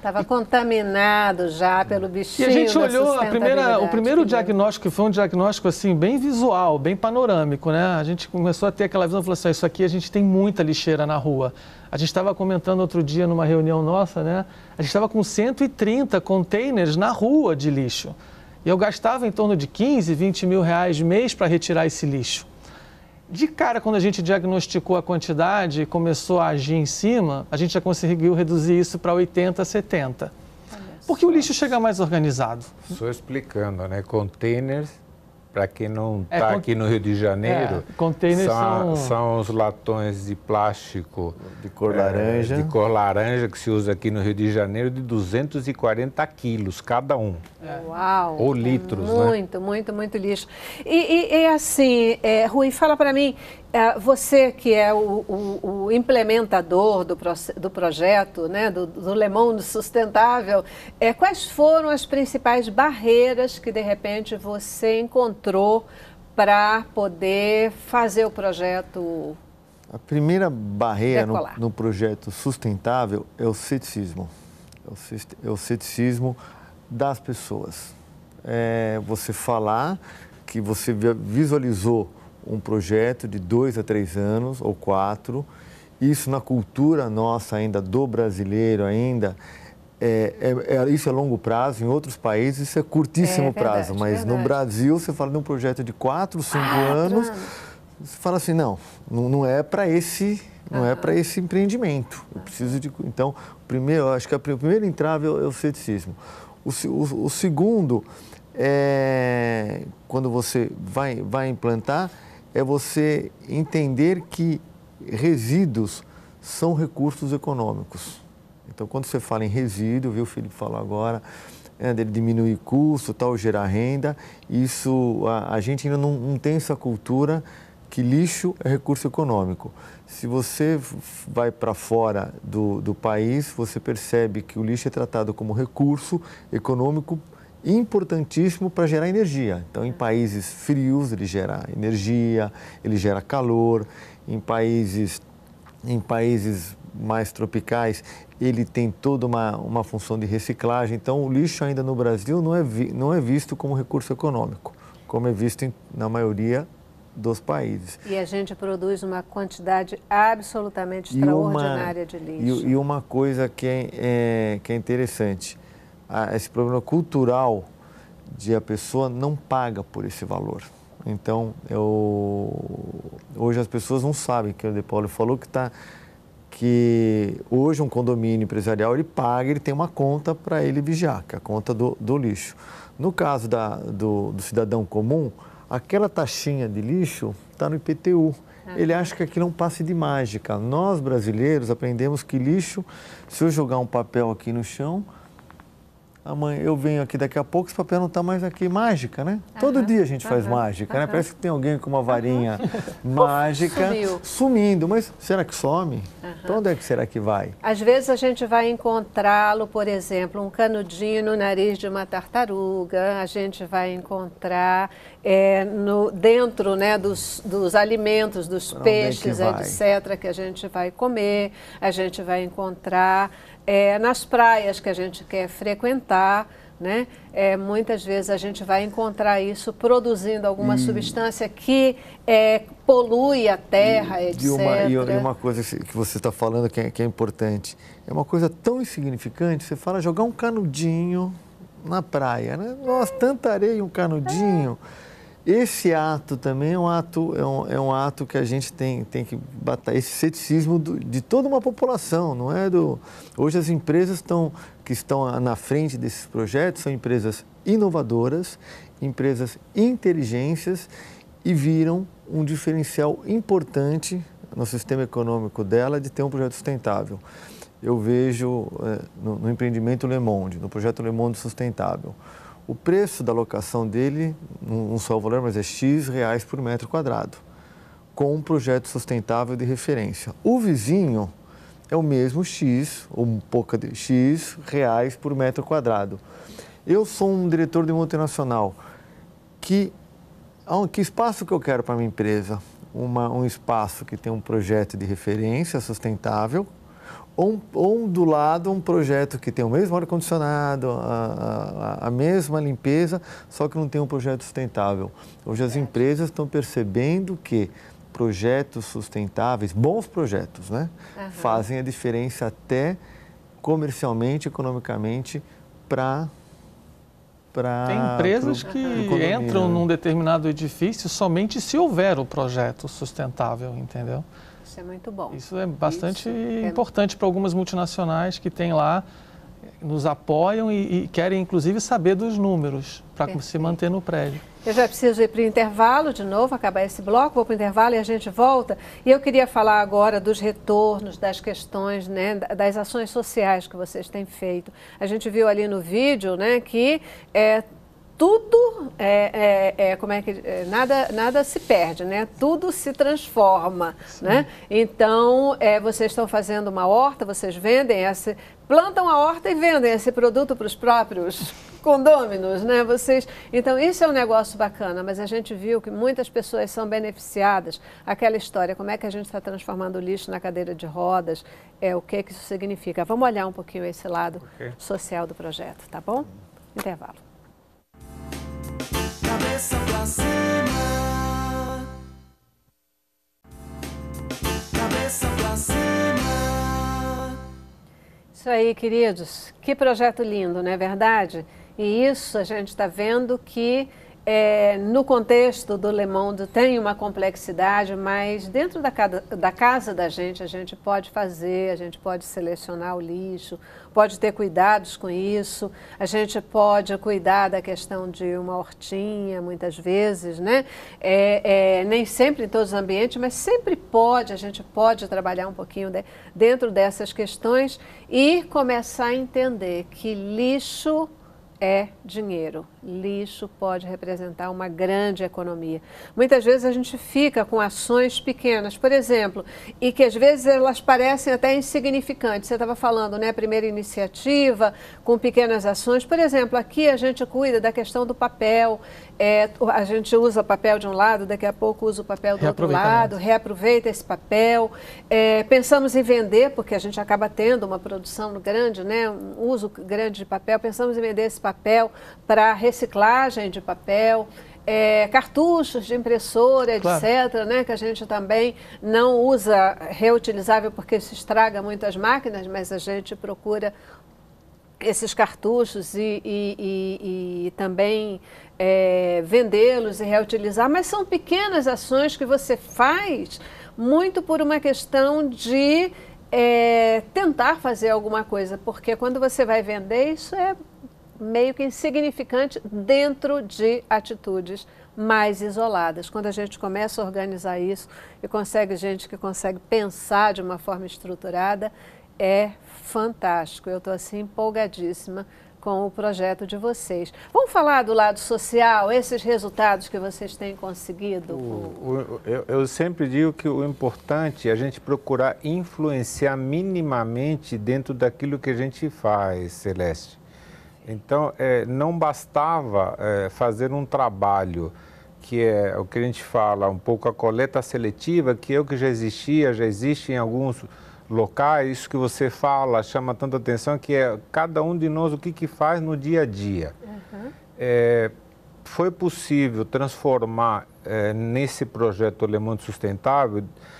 Estava contaminado já pelo bichinho. E a gente da olhou a primeira, o primeiro que diagnóstico, que foi um diagnóstico assim bem visual, bem panorâmico, né? A gente começou a ter aquela visão, falou assim, isso aqui a gente tem muita lixeira na rua. A gente estava comentando outro dia numa reunião nossa, né? A gente estava com cento e trinta containers na rua de lixo. E eu gastava em torno de quinze, vinte mil reais mês para retirar esse lixo. De cara, quando a gente diagnosticou a quantidade e começou a agir em cima, a gente já conseguiu reduzir isso para oitenta, setenta. Porque o lixo chega mais organizado. Só explicando, né? Containers, para quem não está É, con... aqui no Rio de Janeiro, é, containers são, são... são os latões de plástico de cor é, laranja. de cor laranja que se usa aqui no Rio de Janeiro de duzentos e quarenta quilos cada um. É. Uau! Ou litros, muito, né? Muito, muito, muito lixo. E, e, e assim, é, Rui, fala para mim, é, você que é o, o, o implementador do, pro, do projeto, né, do, do Le Monde Sustentável, é, quais foram as principais barreiras que, de repente, você encontrou para poder fazer o projeto? A primeira barreira no, decolar? no projeto sustentável é o ceticismo. É o ceticismo das pessoas. É você falar que você visualizou um projeto de dois a três anos ou quatro, isso na cultura nossa ainda, do brasileiro ainda, é, é, é, isso é longo prazo, em outros países isso é curtíssimo é, verdade, prazo, mas verdade. No Brasil você fala de um projeto de quatro, cinco anos, você fala assim, não, não, não é para esse... Não uhum. é para esse empreendimento. Eu preciso de... Então, primeiro, acho que o primeiro entrave é o ceticismo. O, o, o segundo, é, quando você vai, vai implantar, é você entender que resíduos são recursos econômicos. Então, quando você fala em resíduo, viu, o Felipe falou agora, é, dele diminuir custo, tal, gerar renda, isso, a, a gente ainda não, não tem essa cultura que lixo é recurso econômico. Se você vai para fora do, do país, você percebe que o lixo é tratado como recurso econômico importantíssimo para gerar energia. Então, em países frios, ele gera energia, ele gera calor. Em países, em países mais tropicais, ele tem toda uma, uma função de reciclagem. Então, o lixo ainda no Brasil não é, vi, não é visto como recurso econômico, como é visto em, na maioria dos países. E a gente produz uma quantidade absolutamente extraordinária uma, de lixo. E, e uma coisa que é, é, que é interessante, esse problema cultural de a pessoa não paga por esse valor. Então, eu, hoje as pessoas não sabem, que o De Paulo falou que, tá, que hoje um condomínio empresarial, ele paga, ele tem uma conta para ele vigiar, que é a conta do, do lixo. No caso da, do, do cidadão comum, aquela taxinha de lixo está no I P T U. Uhum. Ele acha que aquilo é um passe de mágica. Nós, brasileiros, aprendemos que lixo, se eu jogar um papel aqui no chão, amanhã eu venho aqui daqui a pouco, esse papel não está mais aqui. Mágica, né? Uhum. Todo dia a gente uhum. faz mágica, uhum. né? Parece que tem alguém com uma varinha uhum. mágica Sumiu. sumindo. Mas será que some? Uhum. Para onde é que será que vai? Às vezes a gente vai encontrá-lo, por exemplo, um canudinho no nariz de uma tartaruga, a gente vai encontrar é, no, dentro né, dos, dos alimentos, dos pra peixes, é etcétera, que a gente vai comer, a gente vai encontrar é, nas praias que a gente quer frequentar. Né? É, muitas vezes a gente vai encontrar isso produzindo alguma e... substância que é, polui a terra, e, etcétera. E uma, e uma coisa que você está falando que é, que é importante, é uma coisa tão insignificante, você fala jogar um canudinho na praia, né? Nossa, tanta areia, um canudinho. É. Esse ato também é um ato, é um, é um ato que a gente tem, tem que bater, esse ceticismo do, de toda uma população, não é do... Hoje as empresas estão, que estão na frente desses projetos são empresas inovadoras, empresas inteligentes e viram um diferencial importante no sistema econômico dela de ter um projeto sustentável. Eu vejo é, no, no empreendimento Le Monde, no projeto Le Monde Sustentável, o preço da locação dele, não só o valor, mas é X reais por metro quadrado, com um projeto sustentável de referência. O vizinho é o mesmo X, ou um pouco de X reais por metro quadrado. Eu sou um diretor de multinacional. Que, que espaço que eu quero para a minha empresa? Uma, um espaço que tem um projeto de referência sustentável, Ou, ou do lado um projeto que tem o mesmo ar-condicionado, a, a, a mesma limpeza, só que não tem um projeto sustentável. Hoje as empresas estão percebendo que projetos sustentáveis, bons projetos, né, uhum. fazem a diferença até comercialmente, economicamente, para... Tem empresas pro, que economia, entram né? num determinado edifício somente se houver o projeto sustentável, entendeu? Isso é muito bom. Isso é bastante Isso importante é... para algumas multinacionais que têm lá, nos apoiam e, e querem inclusive saber dos números para se manter no prédio. Eu já preciso ir para o intervalo de novo, acabar esse bloco, vou para o intervalo e a gente volta. E eu queria falar agora dos retornos, das questões, né, das ações sociais que vocês têm feito. A gente viu ali no vídeo, né, que é, tudo, é, é, é, como é que, é, nada, nada se perde, né? Tudo se transforma, né? Então, é, vocês estão fazendo uma horta, vocês vendem, esse, plantam a horta e vendem esse produto para os próprios condôminos, né? Vocês, então, isso é um negócio bacana, mas a gente viu que muitas pessoas são beneficiadas. Aquela história, como é que a gente está transformando o lixo na cadeira de rodas, é, o que, que isso significa. Vamos olhar um pouquinho esse lado okay. social do projeto, tá bom? Intervalo. Cabeça pra cima, cabeça pra cima. Isso aí, queridos. Que projeto lindo, não é verdade? E isso a gente está vendo que é, no contexto do Le Monde tem uma complexidade, mas dentro da, cada, da casa da gente a gente pode fazer, a gente pode selecionar o lixo, pode ter cuidados com isso, a gente pode cuidar da questão de uma hortinha, muitas vezes, né? É, é, nem sempre em todos os ambientes, mas sempre pode, a gente pode trabalhar um pouquinho de, dentro dessas questões e começar a entender que lixo é dinheiro. Lixo pode representar uma grande economia. Muitas vezes a gente fica com ações pequenas, por exemplo, e que às vezes elas parecem até insignificantes. Você estava falando, né, a primeira iniciativa, com pequenas ações. Por exemplo, aqui a gente cuida da questão do papel, é, a gente usa papel de um lado, daqui a pouco usa o papel do outro lado, reaproveita esse papel. É, pensamos em vender, porque a gente acaba tendo uma produção grande, né, um uso grande de papel, pensamos em vender esse papel para reciclagem de papel, é, cartuchos de impressora, claro. etcétera, né, que a gente também não usa reutilizável porque se estraga muito as máquinas, mas a gente procura esses cartuchos e, e, e, e também é, vendê-los e reutilizar, mas são pequenas ações que você faz muito por uma questão de é, tentar fazer alguma coisa, porque quando você vai vender, isso é meio que insignificante dentro de atitudes mais isoladas. Quando a gente começa a organizar isso e consegue gente que consegue pensar de uma forma estruturada, é fantástico. Eu estou assim empolgadíssima com o projeto de vocês. Vamos falar do lado social, esses resultados que vocês têm conseguido? O, o, eu, eu sempre digo que o importante é a gente procurar influenciar minimamente dentro daquilo que a gente faz, Celeste. Então, é, não bastava é, fazer um trabalho que é o que a gente fala, um pouco a coleta seletiva, que é o que já existia, já existe em alguns locais, isso que você fala chama tanta atenção, que é cada um de nós o que, que faz no dia a dia. Uhum. É, foi possível transformar é, nesse projeto Le Monde Sustentável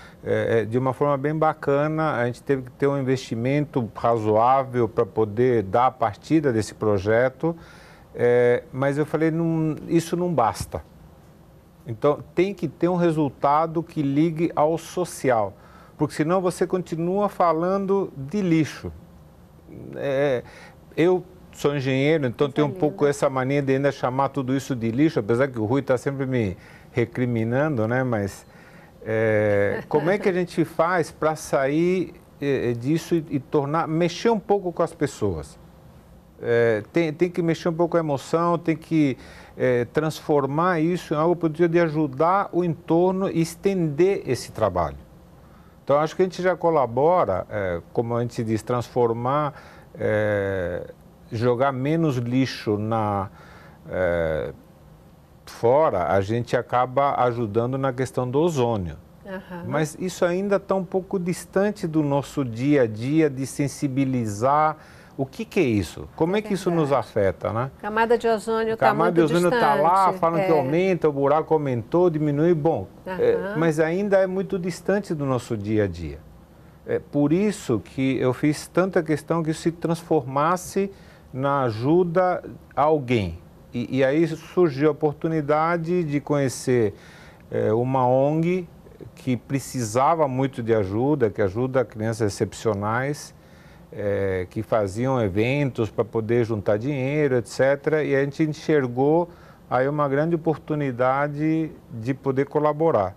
é, de uma forma bem bacana. A gente teve que ter um investimento razoável para poder dar a partida desse projeto, é, mas eu falei, não, isso não basta. Então, tem que ter um resultado que ligue ao social, porque senão você continua falando de lixo. É, eu sou engenheiro, então tenho um pouco essa mania de ainda chamar tudo isso de lixo, apesar que o Rui está sempre me recriminando, né? Mas é, como é que a gente faz para sair é, disso e, e tornar, mexer um pouco com as pessoas? É, tem, tem que mexer um pouco com a emoção, tem que é, transformar isso em algo que poderia ajudar o entorno e estender esse trabalho. Então, acho que a gente já colabora, é, como a gente diz, transformar, é, jogar menos lixo na, é, fora, a gente acaba ajudando na questão do ozônio. Uhum. Mas isso ainda está um pouco distante do nosso dia a dia, de sensibilizar. O que, que é isso? Como é, é que isso nos afeta, né? Camada de ozônio está muito distante. Camada de ozônio está lá, falam é. que aumenta, o buraco aumentou, diminui, bom. Uhum. É, mas ainda é muito distante do nosso dia a dia. É por isso que eu fiz tanta questão que isso se transformasse na ajuda a alguém. E, e aí surgiu a oportunidade de conhecer é, uma O N G que precisava muito de ajuda, que ajuda crianças excepcionais, É, que faziam eventos para poder juntar dinheiro, etcétera. E a gente enxergou aí uma grande oportunidade de poder colaborar.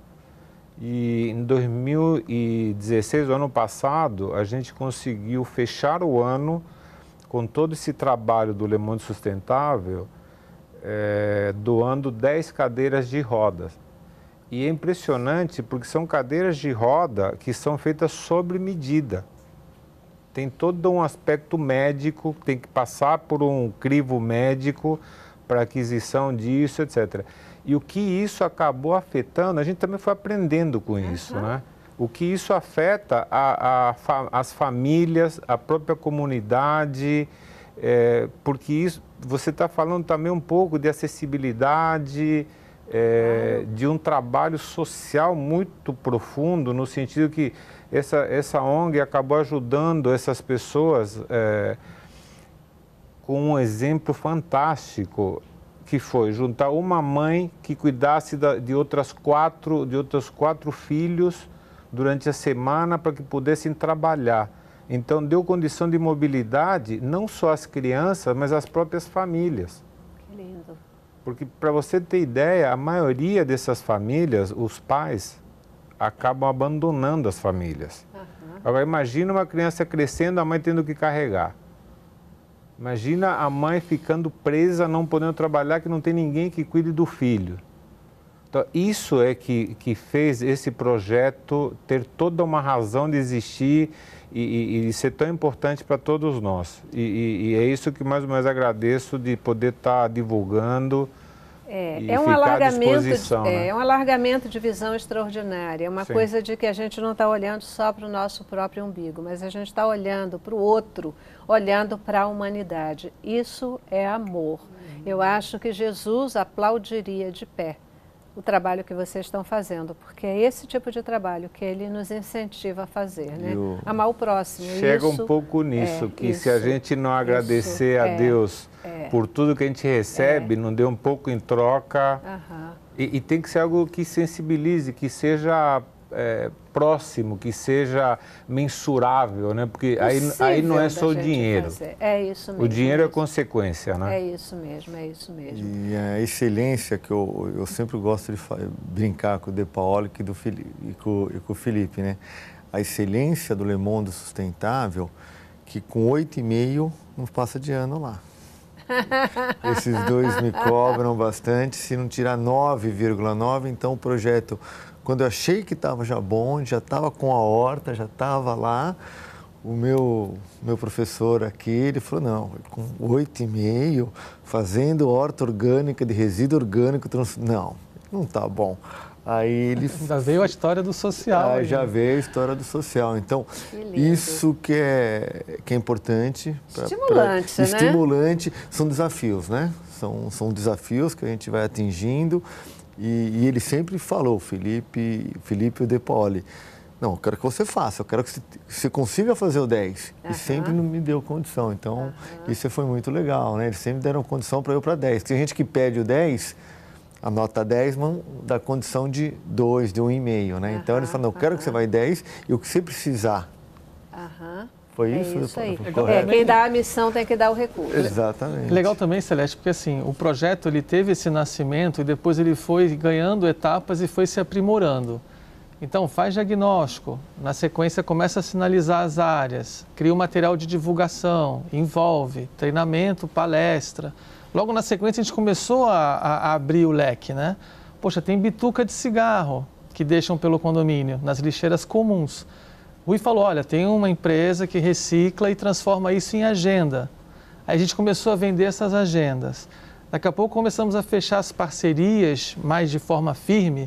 E em dois mil e dezesseis, o ano passado, a gente conseguiu fechar o ano com todo esse trabalho do Le Monde Sustentável, é, doando dez cadeiras de rodas. E é impressionante porque são cadeiras de roda que são feitas sob medida. Tem todo um aspecto médico, tem que passar por um crivo médico para aquisição disso, etcétera. E o que isso acabou afetando, a gente também foi aprendendo com isso, uhum. né? O que isso afeta a, a, as famílias, a própria comunidade, é, porque isso, você está falando também um pouco de acessibilidade, é, uhum. de um trabalho social muito profundo, no sentido que Essa, essa O N G acabou ajudando essas pessoas é, com um exemplo fantástico, que foi juntar uma mãe que cuidasse da, de, outras quatro, de outros quatro filhos durante a semana para que pudessem trabalhar. Então, deu condição de mobilidade não só às crianças, mas às próprias famílias. Que lindo. Porque, para você ter ideia, a maioria dessas famílias, os pais, acabam abandonando as famílias. Uhum. Agora, imagina uma criança crescendo, a mãe tendo que carregar. Imagina a mãe ficando presa, não podendo trabalhar, que não tem ninguém que cuide do filho. Então, isso é que, que fez esse projeto ter toda uma razão de existir e, e, e ser tão importante para todos nós. E, e, e é isso que mais ou menos agradeço de poder estar tá divulgando. É, é, um alargamento, de, é, né? é um alargamento de visão extraordinária. É uma Sim. coisa de que a gente não está olhando só para o nosso próprio umbigo, mas a gente está olhando para o outro, olhando para a humanidade. Isso é amor. Uhum. Eu acho que Jesus aplaudiria de pé o trabalho que vocês estão fazendo, porque é esse tipo de trabalho que ele nos incentiva a fazer, né? Eu... Amar o próximo. Chega isso, um pouco nisso, é, que isso, se a gente não agradecer isso, a é, Deus é, por tudo que a gente recebe, é. não dê um pouco em troca. Uhum. E, e tem que ser algo que sensibilize, que seja é, próximo, que seja mensurável, né? Porque aí, aí não é só o dinheiro. Fazer. É isso mesmo. O dinheiro é, é consequência, né? É isso mesmo, é isso mesmo. E a excelência que eu, eu sempre gosto de brincar com o De Paoli e, do Felipe, e, com, e com o Felipe, né? A excelência do Le Monde Sustentável, que com oito e meio não passa de ano lá. Esses dois me cobram bastante. Se não tirar nove vírgula nove, então o projeto, quando eu achei que estava já bom, já estava com a horta, já estava lá, o meu, meu professor aqui, ele falou, não, com oito e meio, fazendo horta orgânica, de resíduo orgânico, trans... não, não está bom. Aí ele... Já veio a história do social. Aí já veio a história do social. Então, que isso que é, que é importante. Pra, estimulante, pra, né? Estimulante. São desafios, né? São, são desafios que a gente vai atingindo. E, e ele sempre falou, Felipe, Felipe De Paoli, não, eu quero que você faça, eu quero que você, você consiga fazer o dez. Uhum. E sempre não me deu condição. Então, uhum. isso foi muito legal, né? Eles sempre deram condição para eu para dez. Tem gente que pede o dez... A nota dez dá condição de dois, de um e meio, né? Uhum, então eles falam, não, eu quero uhum. que você vai dez e o que você precisar. Uhum. Foi é isso? isso aí. É, quem dá a missão tem que dar o recurso. Exatamente. Legal também, Celeste, porque assim, o projeto ele teve esse nascimento e depois ele foi ganhando etapas e foi se aprimorando. Então faz diagnóstico, na sequência começa a sinalizar as áreas, cria um material de divulgação, envolve treinamento, palestra. Logo na sequência a gente começou a, a, a abrir o leque, né? Poxa, tem bituca de cigarro que deixam pelo condomínio, nas lixeiras comuns. O Rui falou, olha, tem uma empresa que recicla e transforma isso em agenda. Aí a gente começou a vender essas agendas. Daqui a pouco começamos a fechar as parcerias mais de forma firme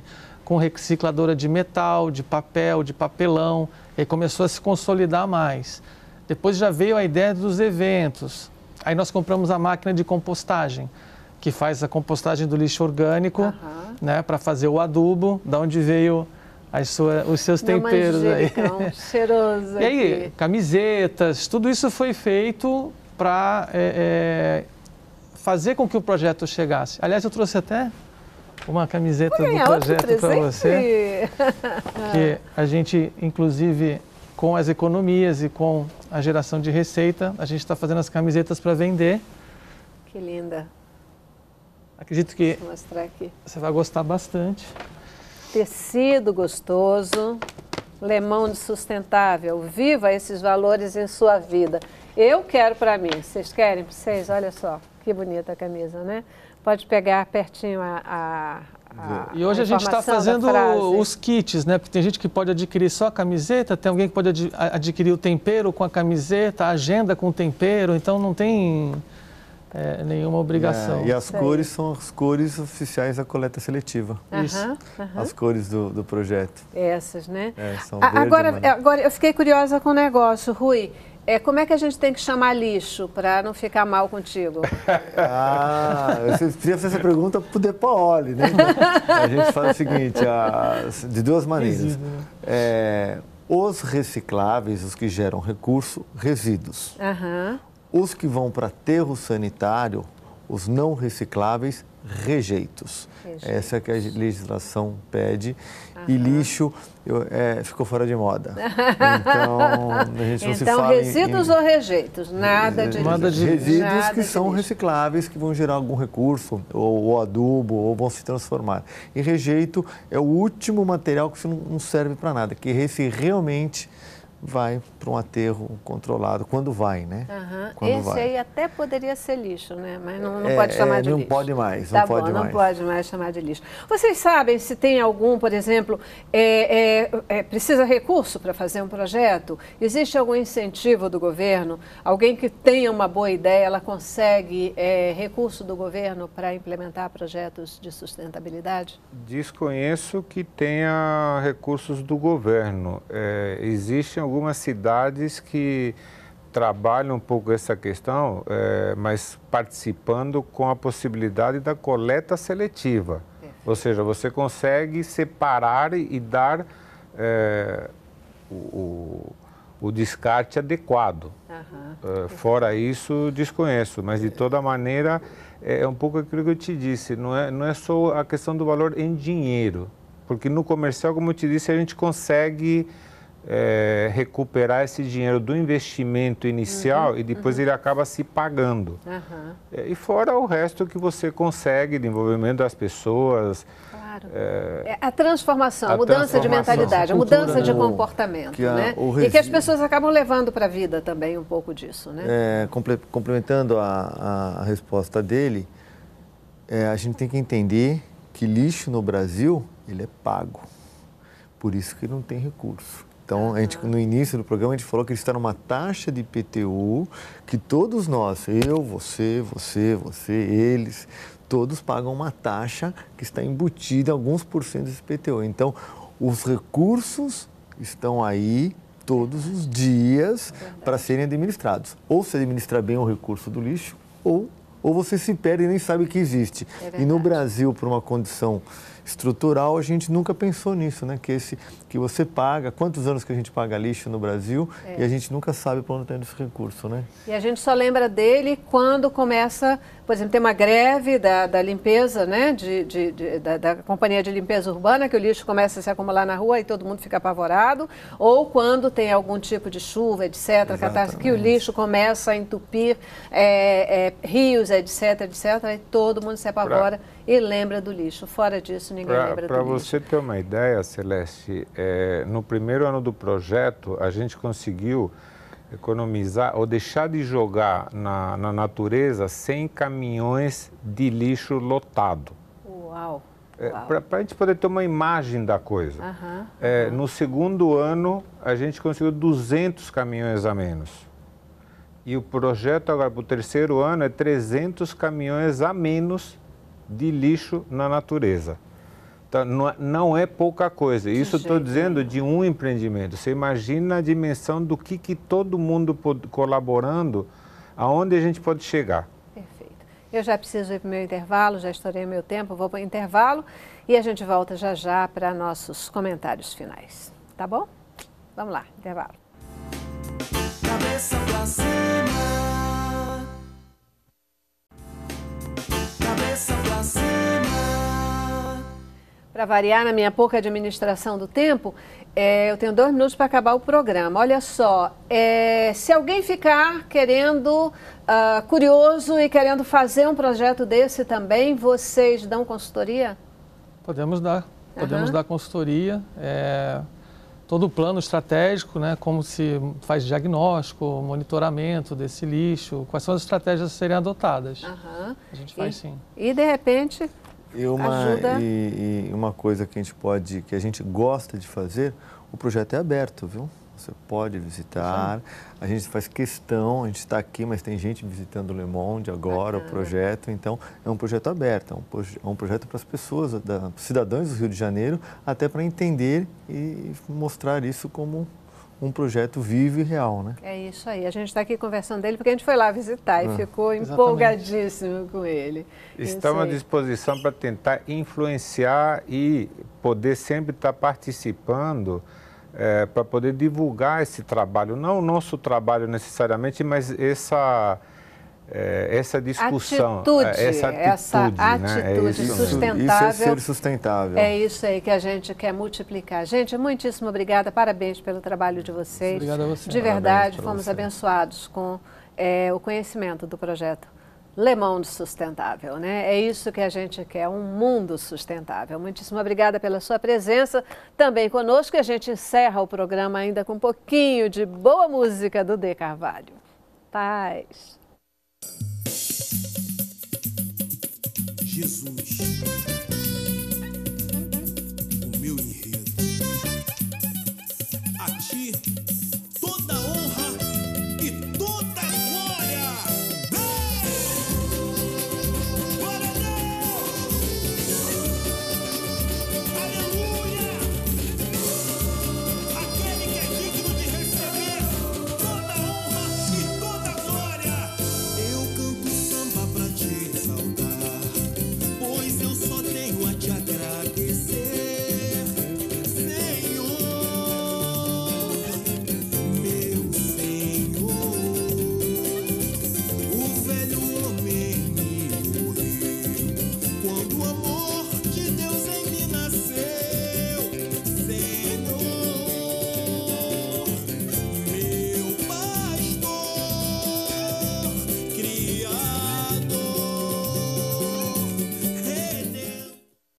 com recicladora de metal, de papel, de papelão, e começou a se consolidar mais. Depois já veio a ideia dos eventos. Aí nós compramos a máquina de compostagem, que faz a compostagem do lixo orgânico, uhum. né, para fazer o adubo, da onde veio as sua, os seus Meu temperos aí. Cheiroso. E aí, aqui. camisetas, tudo isso foi feito para é, é, fazer com que o projeto chegasse. Aliás, eu trouxe até uma camiseta do projeto para você, que a gente, inclusive, com as economias e com a geração de receita, a gente está fazendo as camisetas para vender. Que linda. Acredito que Vou mostrar aqui. Você vai gostar bastante. Tecido gostoso, lemão sustentável. Viva esses valores em sua vida. Eu quero para mim. Vocês querem para vocês? Olha só, que bonita a camisa, né? Pode pegar pertinho a, a, a E hoje a, a gente está fazendo os kits, né? Porque tem gente que pode adquirir só a camiseta, tem alguém que pode ad, adquirir o tempero com a camiseta, a agenda com o tempero, então não tem é, nenhuma obrigação. É, e as Sei. cores são as cores oficiais da coleta seletiva. Isso. Uhum, uhum. As cores do, do projeto. Essas, né? É, são a, verde, agora, mano. agora, eu fiquei curiosa com o negócio, Rui. É, como é que a gente tem que chamar lixo para não ficar mal contigo? Ah, você precisa fazer essa pergunta para o Depaoli, né? A gente faz o seguinte, a, de duas maneiras. É, os recicláveis, os que geram recurso, resíduos. Uhum. Os que vão para aterro sanitário, os não recicláveis, rejeitos. Rejeitos. Essa é que a legislação pede. Uhum. E lixo eu, é, ficou fora de moda. Então, a gente não então, se fala resíduos em, ou rejeitos? Nada de, nada de resíduos nada que de são lixo. recicláveis, que vão gerar algum recurso, ou, ou adubo, ou vão se transformar. E rejeito é o último material que não serve para nada, que esse realmente vai para um aterro controlado, quando vai, né? Uhum. Quando Esse vai. aí até poderia ser lixo, né? Mas não, não é, pode chamar é, de não lixo. Não pode mais, não tá pode bom, mais. Não pode mais chamar de lixo. Vocês sabem se tem algum, por exemplo, é, é, é, precisa recurso para fazer um projeto? Existe algum incentivo do governo? Alguém que tenha uma boa ideia, ela consegue é, recurso do governo para implementar projetos de sustentabilidade? Desconheço que tenha recursos do governo. É, existem algumas cidades que trabalham um pouco essa questão, é, mas participando com a possibilidade da coleta seletiva. É. Ou seja, você consegue separar e dar é, o, o descarte adequado. Uhum. É, fora isso, desconheço, mas de toda maneira é um pouco aquilo que eu te disse, não é, não é só a questão do valor em dinheiro, porque no comercial, como eu te disse, a gente consegue é, recuperar esse dinheiro do investimento inicial uhum, e depois uhum. ele acaba se pagando. Uhum. É, e fora o resto que você consegue de envolvimento das pessoas. Claro. É, é a transformação, a mudança transformação. de mentalidade, a mudança de o, comportamento, que a, né? Resi... E que as pessoas acabam levando para a vida também um pouco disso, né? É, complementando a, a resposta dele, é, a gente tem que entender que lixo no Brasil, ele é pago. Por isso que não tem recurso. Então, a gente, no início do programa, a gente falou que está numa taxa de I P T U que todos nós, eu, você, você, você, eles, todos pagam uma taxa que está embutida em alguns por cento desse I P T U. Então, os recursos estão aí todos os dias para serem administrados. Ou se administrar bem o recurso do lixo, ou, ou você se perde e nem sabe que existe. É e no Brasil, por uma condição estrutural, a gente nunca pensou nisso, né? Que, esse, que você paga, quantos anos que a gente paga lixo no Brasil é. e a gente nunca sabe para onde está indo esse recurso, né? E a gente só lembra dele quando começa, por exemplo, tem uma greve da, da limpeza, né? De, de, de, da, da companhia de limpeza urbana, que o lixo começa a se acumular na rua e todo mundo fica apavorado, ou quando tem algum tipo de chuva, etcétera, catástrofe, que o lixo começa a entupir é, é, rios, etc, etcétera, e todo mundo se apavora pra... e lembra do lixo. Fora disso, ninguém pra, lembra pra do lixo. Para você ter uma ideia, Celeste, é, no primeiro ano do projeto, a gente conseguiu economizar ou deixar de jogar na, na natureza cem caminhões de lixo lotado. Uau! É, para a gente poder ter uma imagem da coisa. Uhum, é, uhum. No segundo ano, a gente conseguiu duzentos caminhões a menos. E o projeto agora para o terceiro ano é trezentos caminhões a menos de lixo na natureza. Então, não, não é pouca coisa. Isso estou dizendo de um empreendimento. Você imagina a dimensão do que, que todo mundo pode, colaborando, aonde a gente pode chegar. Perfeito. Eu já preciso ir para o meu intervalo, já estourei o meu tempo, vou para o intervalo e a gente volta já já para nossos comentários finais. Tá bom? Vamos lá, intervalo. Cabeça pra cima. Cabeça pra cima. Para variar, na minha pouca administração do tempo, é, eu tenho dois minutos para acabar o programa. Olha só, é, se alguém ficar querendo, uh, curioso e querendo fazer um projeto desse também, vocês dão consultoria? Podemos dar, podemos Uhum. dar consultoria, é, todo o plano estratégico, né, como se faz diagnóstico, monitoramento desse lixo, quais são as estratégias a serem adotadas. Uhum. A gente faz e, sim. E de repente... E uma, Ajuda. e, e uma coisa que a gente pode, que a gente gosta de fazer, o projeto é aberto, viu? Você pode visitar, a gente faz questão, a gente está aqui, mas tem gente visitando o Le Monde agora, Bacana. o projeto, então é um projeto aberto, é um, proje é um projeto para as pessoas, da, cidadãos do Rio de Janeiro, até para entender e mostrar isso como um projeto vivo e real, né? É isso aí, a gente está aqui conversando dele porque a gente foi lá visitar e Ah, ficou exatamente. empolgadíssimo com ele. Estamos Isso à aí. disposição para tentar influenciar e poder sempre estar participando é, para poder divulgar esse trabalho. Não o nosso trabalho necessariamente, mas essa, é, essa discussão. Atitude, é, essa atitude, essa né? É atitude isso mesmo. sustentável. Isso é ser sustentável. É isso aí que a gente quer multiplicar. Gente, muitíssimo obrigada, parabéns pelo trabalho de vocês. Obrigado a você. De Parabéns verdade, pra fomos você. abençoados com é, o conhecimento do projeto Le Monde Sustentável, né? É isso que a gente quer, um mundo sustentável. Muitíssimo obrigada pela sua presença também conosco. E a gente encerra o programa ainda com um pouquinho de boa música do De Carvalho. Paz. Jesus.